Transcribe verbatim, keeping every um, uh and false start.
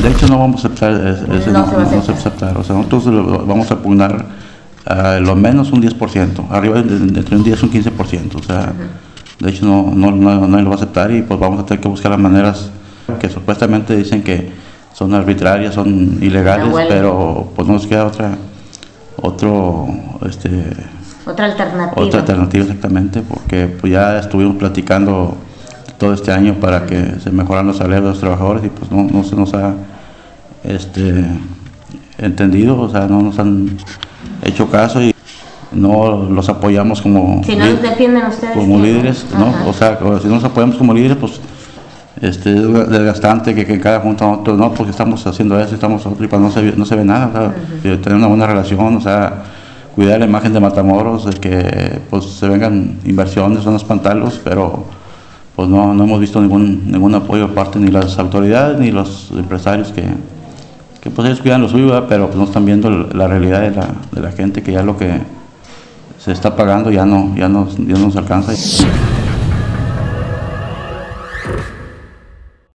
de hecho no vamos a aceptar, ese no, no, se va a no, no se va a aceptar, o sea, nosotros lo, vamos a pugnar uh, lo menos un diez por ciento, arriba de, de, entre un diez y un quince por ciento, o sea, uh-huh. de hecho no, no, no, no lo va a aceptar y pues vamos a tener que buscar las maneras que supuestamente dicen que son arbitrarias, son ilegales, pero pues no nos queda otra, otro, este, otra alternativa. Otra alternativa exactamente, porque pues ya estuvimos platicando todo este año para que se mejoraran los salarios de los trabajadores y pues no, no se nos ha este, entendido, o sea, no nos han hecho caso y no los apoyamos como, si no los defienden ustedes como líderes, ¿no? O sea, si no nos apoyamos como líderes, pues este, es desgastante que, que en cada junta nosotros, no, porque estamos haciendo eso, estamos otro, y pues no se, no se ve nada, o sea, uh-huh. tener una buena relación, o sea, cuidar la imagen de Matamoros, de que pues se vengan inversiones, son espantarlos, pero pues no, no hemos visto ningún ningún apoyo por parte ni las autoridades ni los empresarios que, que pues ellos cuidan lo suyo, ¿verdad? Pero pues no están viendo la realidad de la, de la gente, que ya lo que se está pagando ya no, ya no, ya no nos alcanza.